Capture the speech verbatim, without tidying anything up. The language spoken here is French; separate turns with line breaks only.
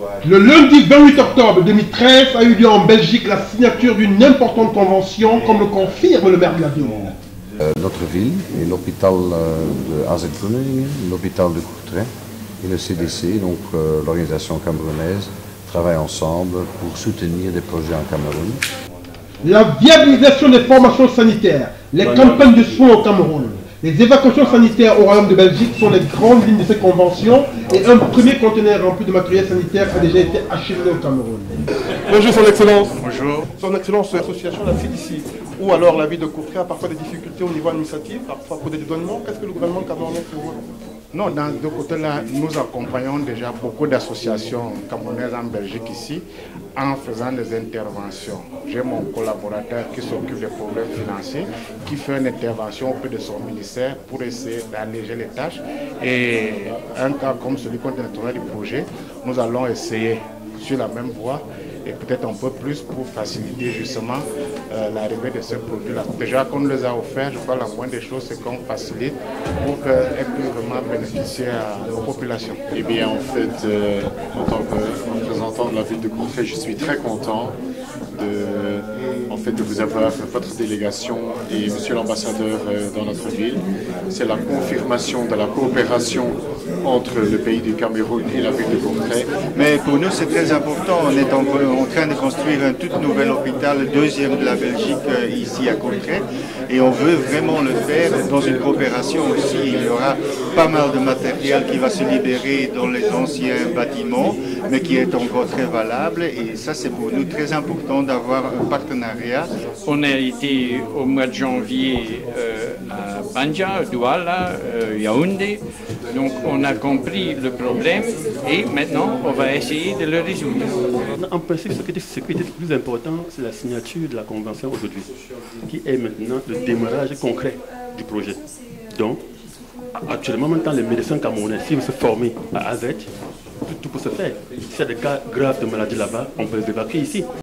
Le lundi vingt-huit octobre deux mille treize a eu lieu en Belgique la signature d'une importante convention, comme le confirme le maire de la ville.
Euh, notre ville et l'hôpital de A Z Groningen, l'hôpital de Courtrai et le C D C, donc euh, l'organisation camerounaise, travaillent ensemble pour soutenir des projets en Cameroun.
La viabilisation des formations sanitaires, les campagnes de soins au Cameroun, les évacuations sanitaires au Royaume de Belgique sont les grandes lignes de cette convention et un premier conteneur rempli de matériel sanitaire a déjà été acheminé au Cameroun.
Bonjour Son Excellence.
Bonjour.
Son Excellence, l'association La C D C, ou alors la ville de Courtrai a parfois des difficultés au niveau administratif, parfois pour des dédouanements. Qu'est-ce que le gouvernement camerounais fait?
Non, dans ce côté-là, nous accompagnons déjà beaucoup d'associations camerounaises en Belgique ici en faisant des interventions. J'ai mon collaborateur qui s'occupe des problèmes financiers, qui fait une intervention auprès de son ministère pour essayer d'alléger les tâches. Et un cas comme celui qu'on est tourné du projet, nous allons essayer sur la même voie et peut-être un peu plus pour faciliter justement euh, l'arrivée de ce produit-là. Déjà qu'on nous les a offerts, je crois que la moindre des choses c'est qu'on facilite pour qu'elles puissent vraiment bénéficier à nos populations.
Eh bien en fait, euh, en tant que représentant de la ville de Courtrai, je suis très content de, en fait, de vous avoir votre délégation et monsieur l'ambassadeur euh, dans notre ville. C'est la confirmation de la coopération entre le pays du Cameroun et la ville de Courtrai.
Mais pour nous c'est très important, on est en, en train de construire un tout nouvel hôpital, le deuxième de la Belgique euh, ici à Courtrai, et on veut vraiment le faire dans une coopération aussi. Il y aura pas mal de matériel qui va se libérer dans les anciens bâtiments, mais qui est encore très valable, et ça c'est pour nous très important d'avoir un partenariat.
On a été au mois de janvier euh, à Banja, Douala, euh, Yaoundé, donc on a compris le problème et maintenant on va essayer de le résoudre.
En principe, ce qui est, ce qui est le plus important, c'est la signature de la convention aujourd'hui, qui est maintenant le démarrage concret du projet. Donc, actuellement, maintenant, les médecins camerounais, s'ils veulent se former à A Z, tout, tout peut se faire. S'il y a des cas graves de maladie là-bas, on peut les évacuer ici.